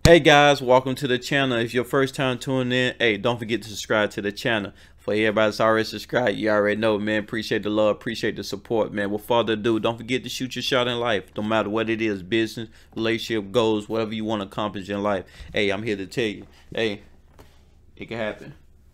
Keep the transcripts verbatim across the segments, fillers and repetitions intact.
Hey guys, welcome to the channel. If your first time tuning in, hey, don't forget to subscribe to the channel. For everybody that's already subscribed, you already know, man. Appreciate the love, appreciate the support, man. Without further ado, don't forget to shoot your shot in life. No matter what it is, business, relationship, goals, whatever you want to accomplish in life. Hey, I'm here to tell you, hey, it can happen.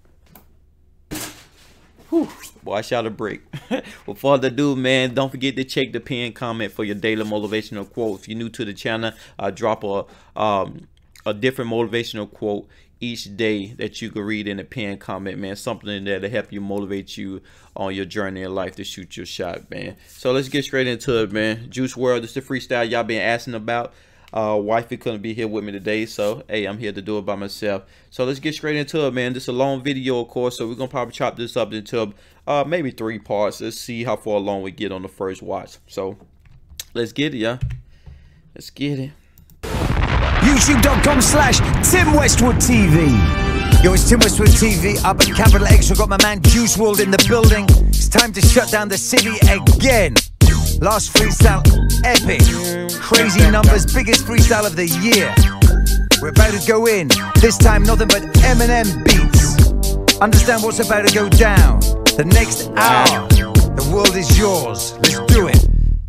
Whew, boy, I shot a break. Without further ado, man, don't forget to check the pinned comment for your daily motivational quote. If you're new to the channel, I drop a um a different motivational quote each day that you can read in the pinned comment, man. Something that'll help you, motivate you on your journey in life to shoot your shot, man. So let's get straight into it, man. Juice world, this is the freestyle y'all been asking about. Uh, wifey couldn't be here with me today, so hey, I'm here to do it by myself. So let's get straight into it, man. This is a long video, of course, so we're gonna probably chop this up into uh, maybe three parts. Let's see how far along we get on the first watch. So let's get it, y'all. Let's get it. YouTube.com slash Tim Westwood T V. Yo, it's Tim Westwood T V up at Capital X. We've got my man Juice world in the building. It's time to shut down the city again. Last freestyle, epic. Crazy numbers, biggest freestyle of the year. We're about to go in. This time, nothing but Eminem beats. Understand what's about to go down. The next hour, the world is yours. Let's do it.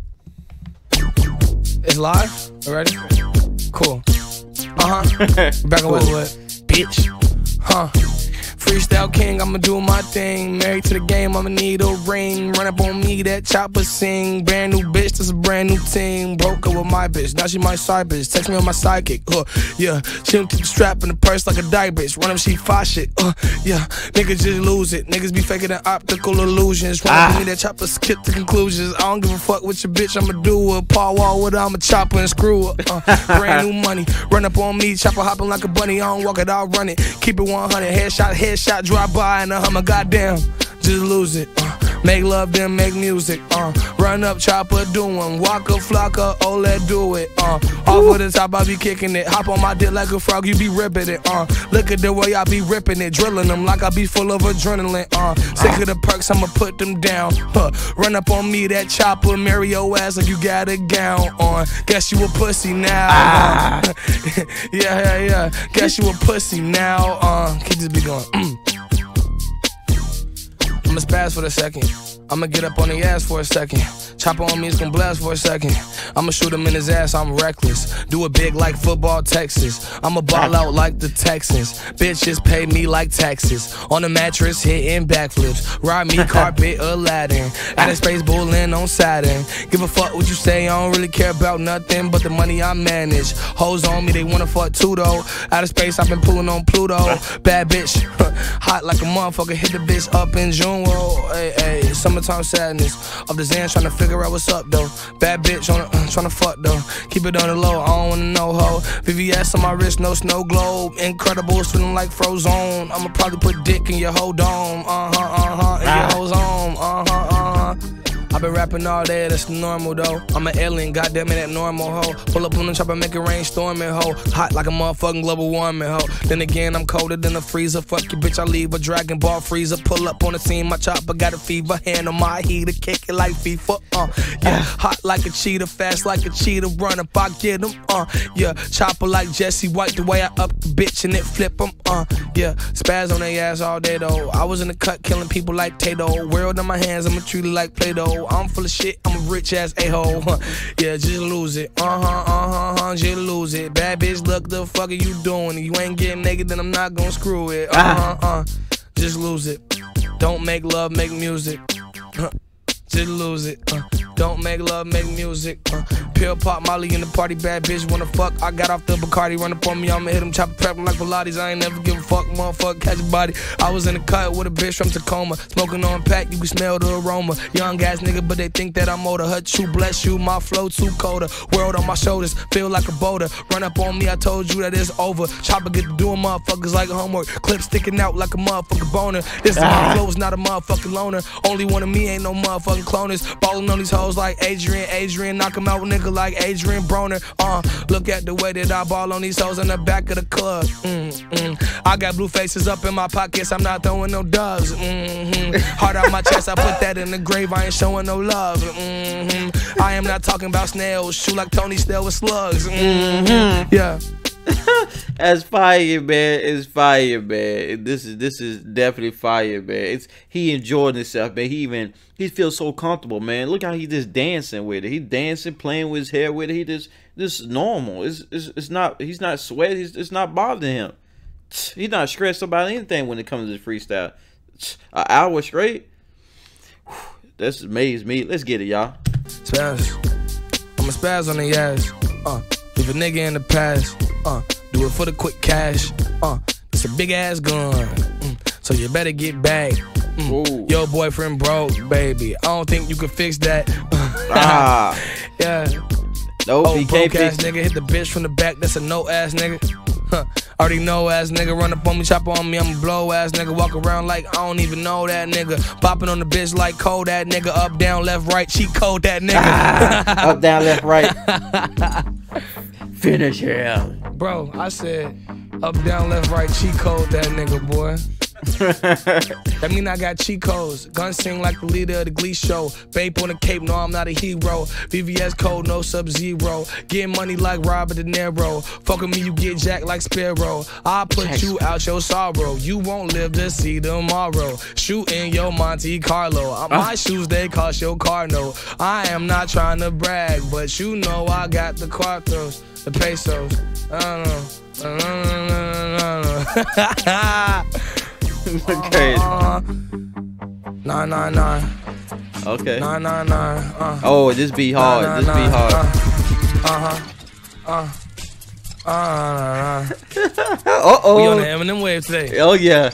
It's live? Ready? Cool. Uh-huh. Back on Westwood. Bitch. Huh. Freestyle king, I'ma do my thing. Married to the game, I'ma need a ring. Run up on me, that chopper sing. Brand new bitch, that's a brand new team. Broke up with my bitch, now she my side bitch. Text me on my sidekick, uh, yeah. She don't keep the strap in the purse like a die bitch. Run up, she fire shit, uh, yeah. Niggas just lose it. Niggas be faking the optical illusions. Run up on me, that chopper skip to conclusions. I don't give a fuck with your bitch, I'ma do a paw wall with her, I'ma chopper and screw her. Uh, brand new money, run up on me, chopper hopping like a bunny. I don't walk it, I'll run it. Keep it one hundred, headshot, headshot. Shot drive by in a Hummer, goddamn, just lose it. Uh, make love, then make music. Uh, run up, chopper, doing Waka Flocka, oh, let do it. Uh, off of the top, I be kicking it. Hop on my dick like a frog, you be ripping it. Uh, look at the way I be ripping it, drilling them like I be full of adrenaline. Uh, sick of the perks, I'ma put them down. Huh. Run up on me, that chopper, marry your ass like you got a gown on. Guess you a pussy now. Uh, yeah, yeah, yeah. Guess you a pussy now. Uh, keep this beat going. I'ma spaz for a second. I'ma get up on the ass for a second. Chopper on me, it's gon' blast for a second. I'ma shoot him in his ass, I'm reckless. Do it big like football, Texas. I'ma ball out like the Texans. Bitches pay me like taxes. On the mattress, hitting backflips. Ride me, carpet, Aladdin. Out of space, bullin' on Saturn. Give a fuck what you say, I don't really care about nothing but the money I manage. Hoes on me, they wanna fuck too though. Out of space, I've been pulling on Pluto. Bad bitch, hot like a motherfucker. Hit the bitch up in June. Whoa, hey, hey. Summertime sadness. Of the Zan trying to figure out what's up though. Bad bitch on uh, trying to fuck though. Keep it on the low, I don't wanna know ho. V V S on my wrist, no snow globe. Incredible, feeling like Frozone. I'ma probably put dick in your whole dome. Uh huh, uh huh, in your whole home. Uh huh, uh huh. I been rapping all day, that's normal though. I'm an alien, goddamn it, that normal hoe. Pull up on the chopper, make it rain, storming hoe. Hot like a motherfucking global warming hoe. Then again, I'm colder than a freezer. Fuck your bitch, I leave a Dragon Ball freezer. Pull up on the scene, my chopper got a fever. Hand on my heater, kick it like FIFA. Uh, yeah, hot like a cheetah, fast like a cheetah. Run up, I get him. Uh, yeah, chopper like Jesse White. The way I up the bitch and it flip him. Uh, yeah, spaz on their ass all day though. I was in the cut, killing people like Tato. World in my hands, I'ma treat it like Play-Doh. I'm full of shit, I'm a rich ass a-hole. Huh. Yeah, just lose it. Uh-huh, uh-huh, uh-huh, just lose it. Bad bitch, look, the fuck are you doing? You ain't getting naked, then I'm not gonna screw it. Uh-huh, uh, just lose it. Don't make love, make music. Huh. Just lose it. Uh. Don't make love, make music. Uh. Pill pop, Molly in the party, bad bitch wanna fuck. I got off the Bacardi, run up on me, I'ma hit him, chopper prepping like Pilates. I ain't never give a fuck, motherfucker, catch a body. I was in the cut with a bitch from Tacoma, smoking on pack, you can smell the aroma. Young ass nigga, but they think that I'm older. Her true bless you, my flow too colder. World on my shoulders, feel like a boulder. Run up on me, I told you that it's over. Chopper get to doing motherfuckers like homework. Clip sticking out like a motherfucking boner. This is my flow, is not a motherfucking loner. Only one of me, ain't no motherfucking cloners. Ballin' on these hoes like Adrian, Adrian, knock him out, nigga like Adrian Broner. Uh, look at the way that I ball on these hoes in the back of the club. Mm, mm. I got blue faces up in my pockets, I'm not throwing no doves. Mm-hmm. Heart out my chest, I put that in the grave, I ain't showing no love. Mm-hmm. I am not talking about snails, shoot like Tony Snell with slugs. Mm-hmm. Yeah. That's fire, man. It's fire, man. This is this is definitely fire, man. It's he enjoying himself, man. He even he feels so comfortable, man. Look how he just dancing with it. He dancing, playing with his hair with it. He just this is normal. It's it's, it's not. He's not sweating. It's, it's not bothering him. He's not stressed about anything when it comes to this freestyle. An hour straight. That's amazed me. Let's get it, y'all. Spaz. I'ma spaz on the ass. Uh, leave a nigga in the past. Uh, do it for the quick cash. Uh, it's a big ass gun. Mm, so you better get back. Mm, your boyfriend broke, baby. I don't think you can fix that. Ah. Yeah. Nope, oh, he broke can't ass fix nigga hit the bitch from the back. That's a no ass nigga. Huh. Already know ass nigga, run up on me, chop on me, I'm a blow ass nigga, walk around like I don't even know that nigga, popping on the bitch like cold that nigga, up, down, left, right, cheat code that nigga. Ah, up, down, left, right. Finish him. Bro, I said up, down, left, right, cheat code that nigga, boy. That mean I got cheat codes. Gun sing like the leader of the Glee show. Babe on the cape, no, I'm not a hero. V V S code, no sub-zero. Getting money like Robert De Niro. Fuck with me, you get jacked like Sparrow. I'll put you out your sorrow. You won't live to see tomorrow. Shooting your Monte Carlo. Uh, my shoes, they cost your car note. I am not trying to brag, but you know I got the Cuartos, the pesos. I don't know. I don't know. I don't know. Okay. Uh, nine nine nine. Okay. Nine nine nine. Uh. Oh, this be hard. Nine, this nine, be hard. Uh huh. Uh. Uh. Uh oh. We on the Eminem wave today. Oh yeah.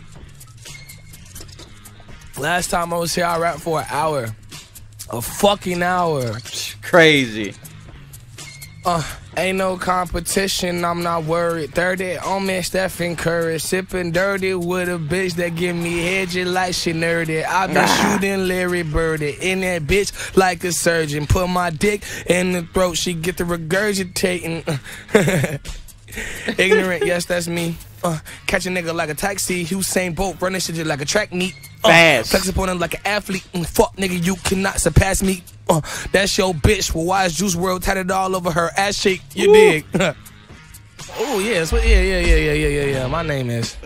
Last time I was here, I rapped for an hour. A fucking hour. Crazy. Uh, ain't no competition, I'm not worried. thirty on me, Stephen Curry. Sipping dirty with a bitch that give me head just like she nerdy. I been ah. shooting Larry Birdie in that bitch like a surgeon. Put my dick in the throat, she get the regurgitating. Ignorant, yes, that's me. Uh, catch a nigga like a taxi. Usain Bolt running shit just like a track meet. Uh, Fast. Flex upon him like an athlete. Mm, fuck nigga, you cannot surpass me. Uh, that's your bitch. Well, why is Juice world tatted all over her ass cheek? You Ooh. dig? Oh yeah, so, yeah, yeah, yeah, yeah, yeah, yeah, yeah. My name is.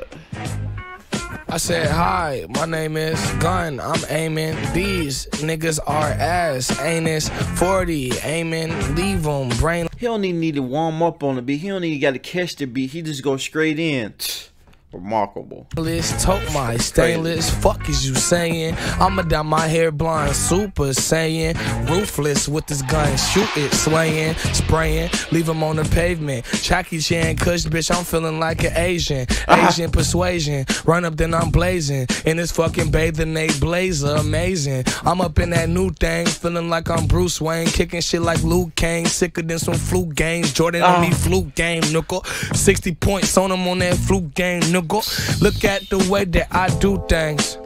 I said hi. My name is Gun. I'm aiming. These niggas are ass. Anus forty. Aiming. Leave them. Brain. He don't even need to warm up on the beat. He don't even got to catch the beat. He just go straight in. Remarkable. Tote my stainless. Fuck is you saying? I'ma dye my hair blonde. Super Saiyan. Ruthless with this gun. Shoot it. Swaying. Spraying. Leave him on the pavement. Jackie Chan Kush, bitch. I'm feeling like an Asian. Asian persuasion. Run up, then I'm blazing. In this fucking bathing ape blazer. Amazing. I'm up in that new thing. Feeling like I'm Bruce Wayne. Kicking shit like Luke Kane. Sicker than some fluke games. Jordan on me fluke game. Nickel. sixty points on him on that fluke game. Look at the way that I do things.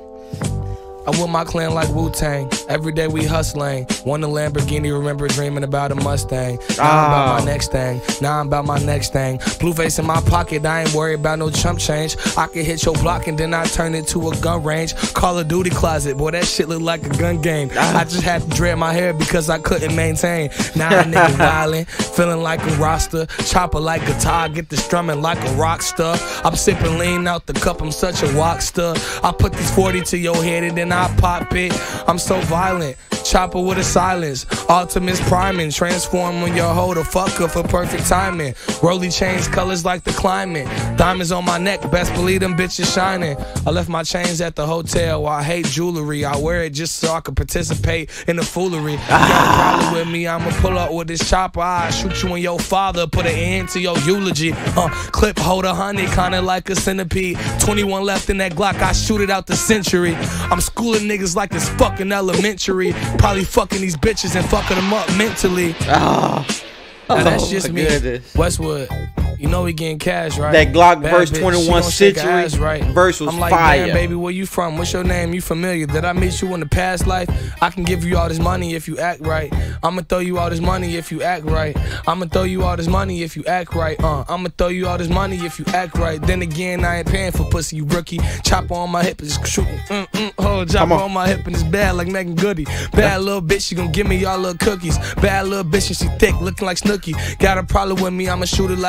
I'm with my clan like Wu-Tang. Every day we hustling. Want a Lamborghini, remember dreaming about a Mustang. Now ah. I'm about my next thing. Now I'm about my next thing. Blue face in my pocket, I ain't worried about no chump change. I can hit your block and then I turn it to a gun range. Call of Duty closet, boy, that shit look like a gun game. Ah. I just had to dread my hair because I couldn't maintain. Now a nigga wildin', feeling like a roster. Chopper like guitar, get the strumming like a rock star. I'm sipping lean out the cup, I'm such a walk star. I put this forty to your head and then I pop it. I'm so violent. Chopper with a silence. Ultimate's priming. Transform on your hoe to fuck her for perfect timing. Rolly chains, colors like the climate. Diamonds on my neck, best believe them bitches shining. I left my chains at the hotel. I hate jewelry. I wear it just so I can participate in the foolery. You got a problem with me, I'ma pull up with this chopper. I shoot you and your father, put an end to your eulogy. Uh, clip hold a honey, kinda like a centipede. twenty-one left in that Glock, I shoot it out the century. I'm schooling niggas like it's fucking elementary. Probably fucking these bitches and fucking them up mentally. Oh, now that's just oh me. Goodness. Westwood, you know we getting cash, right? That Glock Bad verse bitch, twenty-one century ass, right? verse was I'm like, fire. damn, baby, where you from? What's your name? You familiar? Did I meet you in the past life? I can give you all this money if you act right. I'ma throw you all this money if you act right. I'ma throw you all this money if you act right. Uh, I'ma throw you all this money if you act right. Then again, I ain't paying for pussy, you rookie. Chopper on my hip and just shooting. Mm mm. Oh, chopper on. on my hip and it's bad like Megan Goody. Bad little bitch, she gon' give me y'all little cookies. Bad little bitch and she thick, looking like Snooki. Got a problem with me, I'ma shoot it like a movie.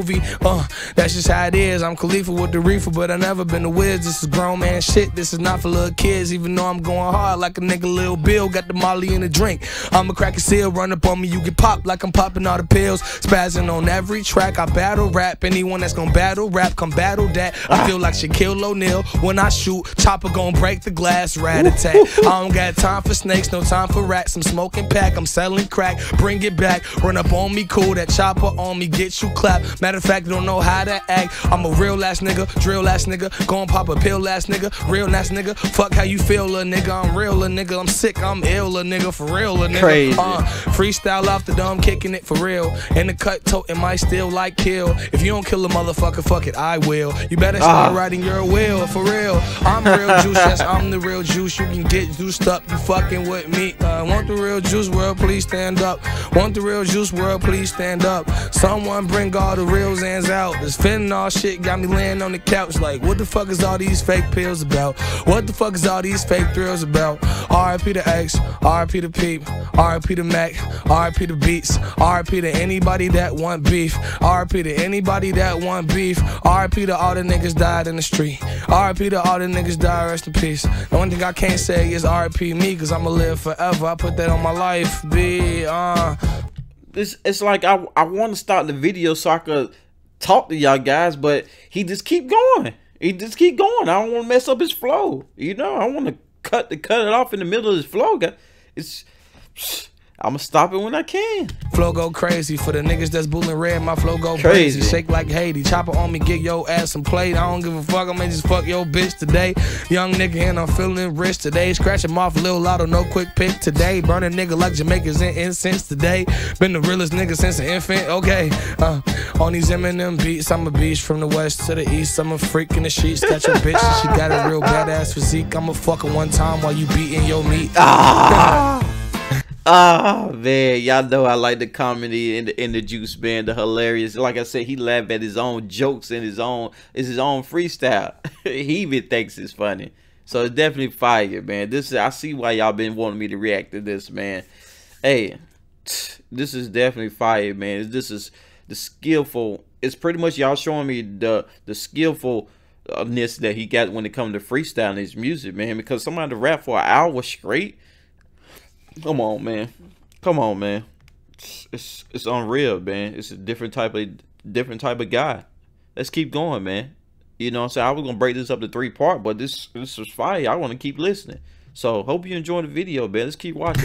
movie. Uh, that's just how it is. I'm Khalifa with the reefer, but I never been a whiz. This is grown man shit. This is not for little kids. Even though I'm going hard like a nigga Lil Bill, got the Molly in the drink. I'm a crack a seal, run up on me, you get popped like I'm popping all the pills. Spazzing on every track, I battle rap. Anyone that's gonna battle rap, come battle that. I feel like Shaquille O'Neal when I shoot. Chopper gon' break the glass, rat-a-tat. I don't got time for snakes, no time for rats. I'm smoking pack, I'm selling crack. Bring it back, run up on me, cool. That chopper on me, get you clapped. Matter of fact, don't know how to act. I'm a real ass nigga, drill ass nigga. Gon' pop a pill ass nigga, real ass nigga. Fuck how you feel, little nigga. I'm real, little nigga. I'm sick, I'm ill, little nigga. For real, little nigga. Crazy. Uh, freestyle off the dome, kicking it for real. In the cut, tote, might still like kill. If you don't kill a motherfucker, fuck it, I will. You better start ah. writing your will, for real. I'm real juice, yes, I'm the real juice. You can get juiced up, you fucking with me. Uh, want the real juice world, please stand up. Want the real juice world, please stand up. Someone bring all the real Zans out. This fentanyl shit got me laying on the couch like, what the fuck is all these fake pills about? What the fuck is all these fake thrills about? R I P to X, R I P to Peep, R I P to Mac, R I P to Beats, R I P to anybody that want beef, R I P to anybody that want beef, R I P to all the niggas died in the street, R I P to all the niggas died, rest in peace. The one thing I can't say is R I P me, cause I'ma live forever. I put that on my life, B, uh. It's, it's like I, I want to start the video so I could talk to y'all guys, but he just keep going. He just keep going. I don't want to mess up his flow. You know, I want to cut the cut it off in the middle of his flow. It's I'm gonna stop it when I can. Flow go crazy for the niggas that's bullying red. My flow go crazy. crazy. Shake like Haiti. Chopper on me, get your ass some plate. I don't give a fuck. I may just fuck your bitch today. Young nigga and I'm feeling rich today. Scratch him off a little lotto, no quick pick today. Burn a nigga like Jamaicans in incense today. Been the realest nigga since an infant. Okay. Uh, on these Eminem beats, I'm a beast from the west to the east. I'm a freak in the sheets. Got your bitch. She got a real badass physique. I'm a fucker one time while you beating your meat. Ah. Ah, man, y'all know I like the comedy in the in the Juice, man. The hilarious. Like I said, he laughed at his own jokes and his own it's his own freestyle. He even thinks it's funny. So it's definitely fire, man. This is I see why y'all been wanting me to react to this, man. Hey, this is definitely fire, man. This is the skillful. It's pretty much y'all showing me the the skillfulness that he got when it comes to freestyling his music, man. Because somebody to rap for an hour straight. Come on, man. Come on, man. It's, it's it's unreal, man. It's a different type of different type of guy. Let's keep going, man. You know what I'm saying? I was gonna break this up to three part, but this this was fire. I want to keep listening. So hope you enjoy the video, man. Let's keep watching.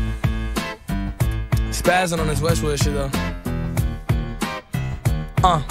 Spazzing on this Westwood shit though. Uh.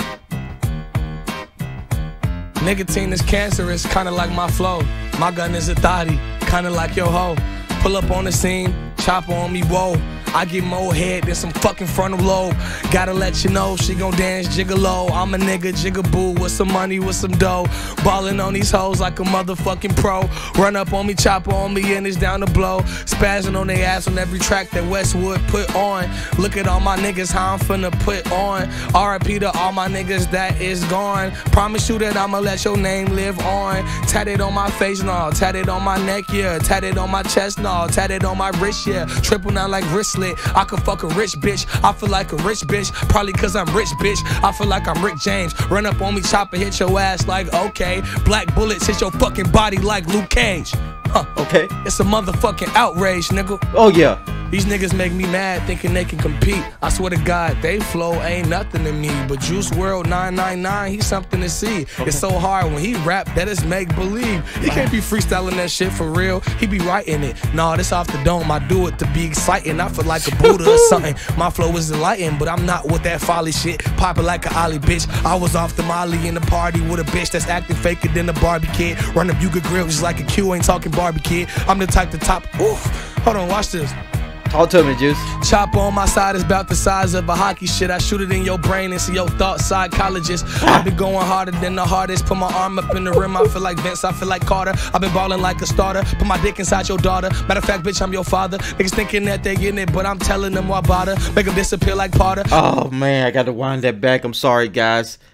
Nicotine is cancerous, kinda like my flow. My gun is a thotty, kinda like your hoe. Pull up on the scene, chopper on me, whoa. I get more head than some fucking frontal lobe. Gotta let you know, she gon' dance gigolo. I'm a nigga jigaboo with some money, with some dough. Ballin' on these hoes like a motherfucking pro. Run up on me, chopper on me, and it's down to blow. Spazzing on their ass on every track that Westwood put on. Look at all my niggas, how I'm finna put on. R I P to all my niggas that is gone. Promise you that I'ma let your name live on. Tatted on my face, no. Tatted on my neck, yeah. Tatted on my chest, no. Tatted on my wrist, yeah. Triple nine like wristlet. I could fuck a rich bitch. I feel like a rich bitch. Probably cause I'm rich, bitch. I feel like I'm Rick James. Run up on me, chopper, hit your ass like okay. Black bullets hit your fucking body like Luke Cage. Huh. Okay. It's a motherfucking outrage, nigga. Oh yeah. These niggas make me mad thinking they can compete. I swear to God, they flow ain't nothing to me. But Juice world nine nine nine, he's something to see. Okay. It's so hard when he rap that it's make believe. He can't be freestyling that shit for real. He be writing it. Nah, this off the dome. I do it to be exciting. I feel like a Buddha or something. My flow is enlightened, but I'm not with that folly shit. Popping like a Ollie bitch. I was off the Molly in the party with a bitch that's acting faker than a Barbie kid. Run up, you could grill just like a Q, ain't talking Barbie kid. I'm the type to top. Oof. Hold on, watch this. Talk to me, Juice. Chopper on my side is about the size of a hockey shit. I shoot it in your brain and see your thought psychologist. I've been going harder than the hardest. Put my arm up in the rim. I feel like Vince. I feel like Carter. I've been balling like a starter. Put my dick inside your daughter. Matter of fact, bitch, I'm your father. Niggas thinking that they getting it, but I'm telling them what about her. Make them disappear like Potter. Oh man, I got to wind that back. I'm sorry, guys.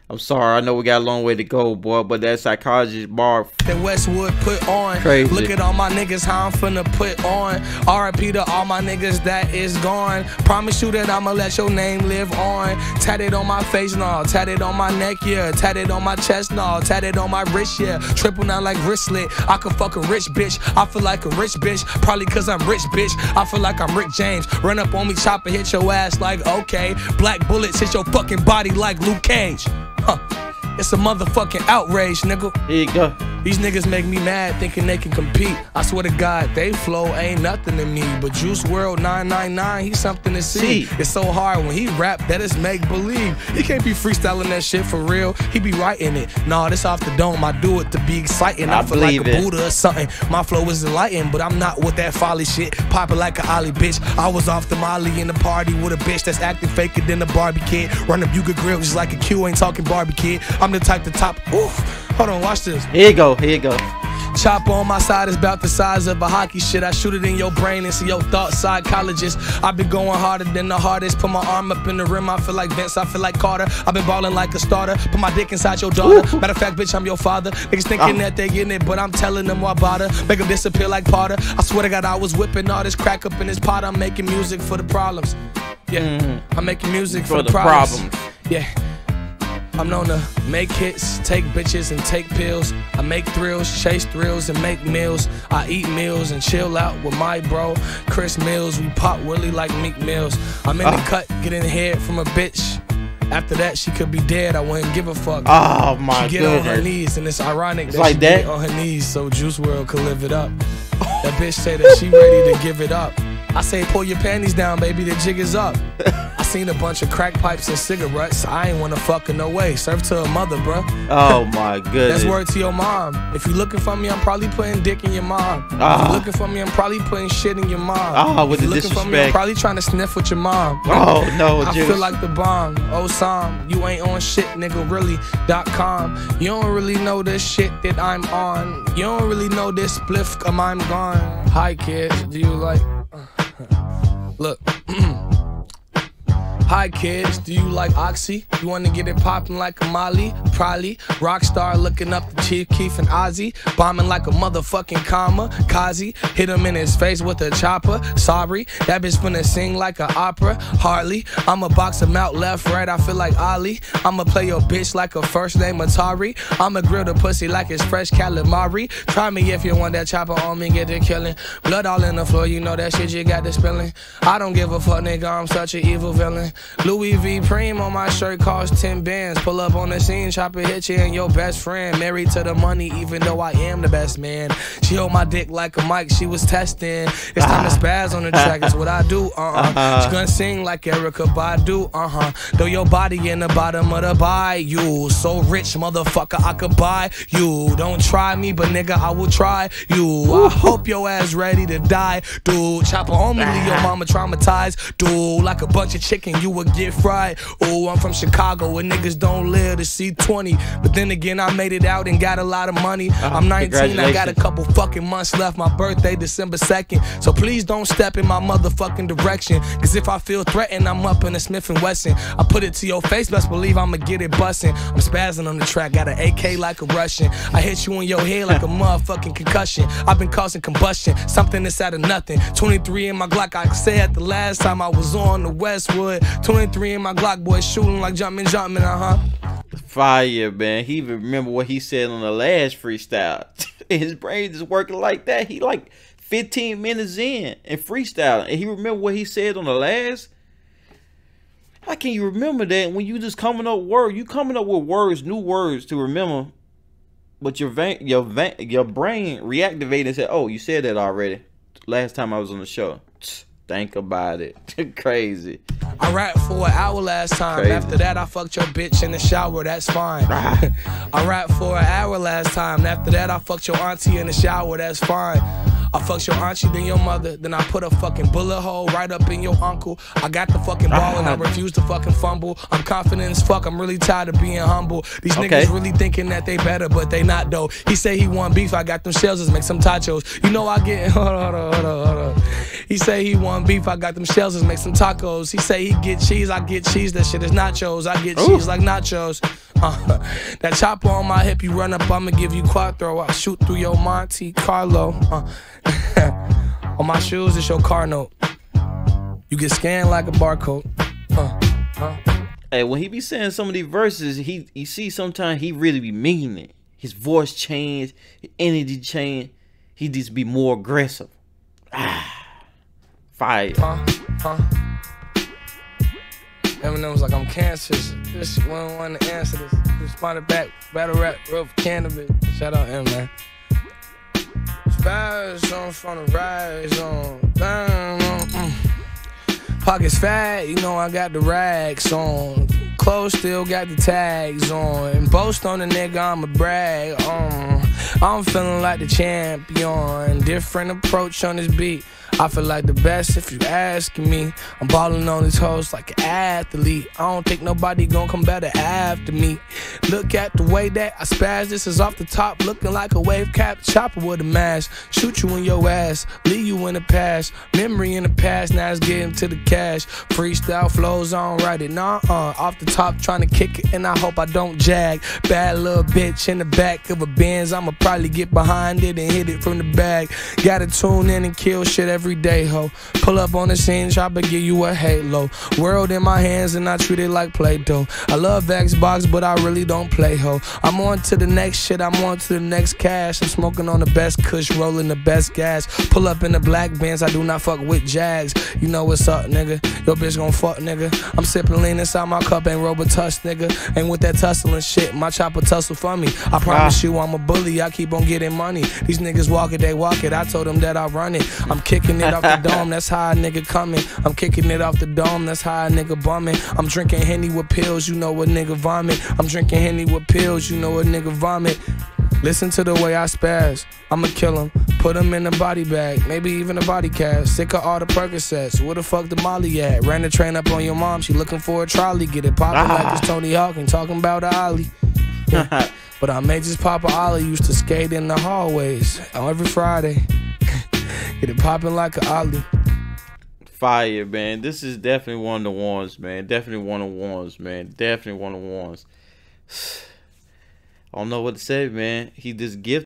I'm sorry, I know we got a long way to go, boy, but that psychologist bar that Westwood put on. Crazy. Look at all my niggas, how I'm finna put on. R I P to all my niggas that is gone. Promise you that I'ma let your name live on. Tatted on my face, no. Tatted on my neck, yeah. Tatted on my chest, no. Tatted on my wrist, yeah. Triple down like wristlet. I could fuck a rich bitch. I feel like a rich bitch. Probably cause I'm rich, bitch. I feel like I'm Rick James. Run up on me, chop and hit your ass like okay. Black bullets hit your fucking body like Luke Cage. Huh. It's a motherfucking outrage, nigga. Here you go. These niggas make me mad thinking they can compete. I swear to God, they flow ain't nothing to me. But Juice world nine nine nine, he's something to see. see. It's so hard when he rap that it's make believe. He can't be freestyling that shit for real. He be writing it. Nah, this off the dome. I do it to be exciting. I, I feel like a it. Buddha or something. My flow is enlightened, but I'm not with that folly shit. Popping like a Ollie bitch. I was off the Molly in the party with a bitch that's acting faker than a Barbie kid. Run a Buga grill just like a Q, ain't talking Barbie kid. I'm the type to top. Oof. Hold on, watch this. Here you go, here you go. Chopper on my side is about the size of a hockey shit. I shoot it in your brain and see your thoughts, psychologist. I've been going harder than the hardest. Put my arm up in the rim, I feel like Vince, I feel like Carter. I've been balling like a starter. Put my dick inside your daughter. Ooh. Matter of fact, bitch, I'm your father. Niggas thinking oh. that they getting it, but I'm telling them why bother. Make them disappear like Potter. I swear to God, I was whipping all this crack up in this pot. I'm making music for the problems. Yeah, mm-hmm. I'm making music for, for the, the problems. problems. Yeah. I'm known to make hits, take bitches and take pills. I make thrills, chase thrills and make meals. I eat meals and chill out with my bro, Chris Mills. We pop Willie like Meek Mills. I'm in uh. the cut, getting head from a bitch. After that, she could be dead. I wouldn't give a fuck. Oh my She get goodness. on her knees, and it's ironic it's that like she that? get on her knees so Juice world could live it up. That bitch say that she ready to give it up. I say pull your panties down, baby, the jig is up. I seen a bunch of crack pipes and cigarettes. I ain't wanna fuck in no way. Serve to a mother, bruh. Oh my goodness. That's word to your mom. If you looking for me, I'm probably putting dick in your mom. Ah. If you looking for me, I'm probably putting shit in your mom. Ah, with if you the looking disrespect. for me, I'm probably trying to sniff with your mom. Oh no, I Juice. feel like the bomb. Oh, Sam, you ain't on shit, nigga, really. Dot com. You don't really know this shit that I'm on. You don't really know this spliff, come I'm gone. Hi, kids, do you like... Look. Hi kids, do you like Oxy? You wanna get it poppin' like a Molly? Probably. Rockstar looking up to Chief Keef and Ozzy. Bombing like a motherfucking comma. Kazi, hit him in his face with a chopper. Sorry, that bitch finna sing like an opera. Hardly, I'ma box him out left, right, I feel like Ali. I'ma play your bitch like a first name Atari. I'ma grill the pussy like it's fresh calamari. Try me if you want that chopper on me, get the killing. Blood all in the floor, you know that shit you got the spilling. I don't give a fuck, nigga, I'm such an evil villain. Louis V Prime on my shirt costs ten bands. Pull up on the scene, chopper hit you and your best friend. Married to the money, even though I am the best man. She hold my dick like a mic, she was testing. It's time to spaz on the track, it's what I do, uh-uh. She gonna sing like Erykah Badu, uh-huh. Throw your body in the bottom of the bayou. So rich, motherfucker, I could buy you. Don't try me, but nigga, I will try you. I hope your ass ready to die, dude. Chopper on me, leave your mama traumatized, dude. Like a bunch of chicken, you would get fried. Oh, I'm from Chicago where niggas don't live to see twenty. But then again, I made it out and got a lot of money. Uh, I'm nineteen, I got a couple fucking months left. My birthday, December second. So please don't step in my motherfucking direction. Cause if I feel threatened, I'm up in a Smith and Wesson. I put it to your face, best believe I'ma get it bustin'. I'm spazzing on the track, got an A K like a Russian. I hit you in your head like a motherfucking concussion. I've been causing combustion, something that's out of nothing. twenty-three in my Glock, I said the last time I was on the Westwood. twenty-three in my Glock, boy, shooting like jumping, jumping, uh-huh. Fire, man. He even remember what he said on the last freestyle. His brain is working like that. He like fifteen minutes in and freestyling. And he remember what he said on the last. How can you remember that when you just coming up with words? You coming up with words, new words to remember. But your vein, your vein, your brain reactivated and said, oh, you said that already. Last time I was on the show. Think about it. Crazy. I rapped for an hour last time. Crazy. After that, I fucked your bitch in the shower. That's fine. I rapped for an hour last time. After that, I fucked your auntie in the shower. That's fine. I fucked your auntie, then your mother. Then I put a fucking bullet hole right up in your uncle. I got the fucking ball and I refuse to fucking fumble. I'm confident as fuck. I'm really tired of being humble. These okay. niggas really thinking that they better, but they not though. He say he want beef. I got them shells. Let's make some tachos. You know I get. Hold on, hold on, hold on, hold on. He say he want beef. I got them shells. Let's make some tacos. He say he get cheese. I get cheese. That shit is nachos. I get Ooh. cheese like nachos. Uh, that chopper on my hip, you run up, I'ma give you quattro. I shoot through your Monte Carlo. Uh, on my shoes, it's your car note. You get scanned like a barcode. Uh, uh. Hey, when he be saying some of these verses, he you see sometimes he really be meaning it. His voice change, his energy change. He just be more aggressive. Ah, fire. Uh, uh. Eminem was like, I'm cancerous. This one want to answer this. Responded back, battle rap, real cannabis. Shout out him, man. Spaz on from the rise on. Down on. Mm. Pockets fat, you know I got the rags on. Clothes still got the tags on. And boast on the nigga, I'ma brag on. I'm feeling like the champion. Different approach on this beat. I feel like the best if you asking me. I'm balling on this host like an athlete. I don't think nobody gon' come better after me. Look at the way that I spaz. This is off the top, looking like a wave cap chopper with a mask. Shoot you in your ass, leave you in the past. Memory in the past, now it's getting to the cash. Freestyle flows, I don't write it, nah uh. Off the top, trying to kick it, and I hope I don't jag. Bad little bitch in the back of a Benz. I'ma probably get behind it and hit it from the bag. Gotta tune in and kill shit every day, ho. Pull up on the scene, try to give you a halo. World in my hands and I treat it like Play-Doh. I love Xbox, but I really don't play, ho. I'm on to the next shit, I'm on to the next cash. I'm smoking on the best kush, rolling the best gas. Pull up in the black Benz, I do not fuck with Jags. You know what's up, nigga. Your bitch gon' fuck, nigga. I'm sipping lean inside my cup, ain't Robitussin, nigga. Ain't with that tussling shit, my chopper tussle for me. I promise you I'm a bully, I keep on getting money. These niggas walk it, they walk it. I told them that I run it. I'm kicking it off the dome, that's how a nigga coming. I'm kicking it off the dome, that's how a nigga bumming. I'm drinking Henny with pills, you know a nigga vomit. I'm drinking Henny with pills, you know a nigga vomit. Listen to the way I spaz, I'ma kill him. Put him in a body bag, maybe even a body cast. Sick of all the Percocets, where the fuck the Molly at? Ran the train up on your mom, she looking for a trolley. Get it poppin' ah. like it's Tony Hawk and talking about a Ollie. Yeah. But I may just pop a Ollie, used to skate in the hallways on every Friday. Get it popping like a Ollie. Fire, man. This is definitely one of the ones, man. Definitely one of the ones, man. Definitely one of the ones. I don't know what to say, man. He just gifted.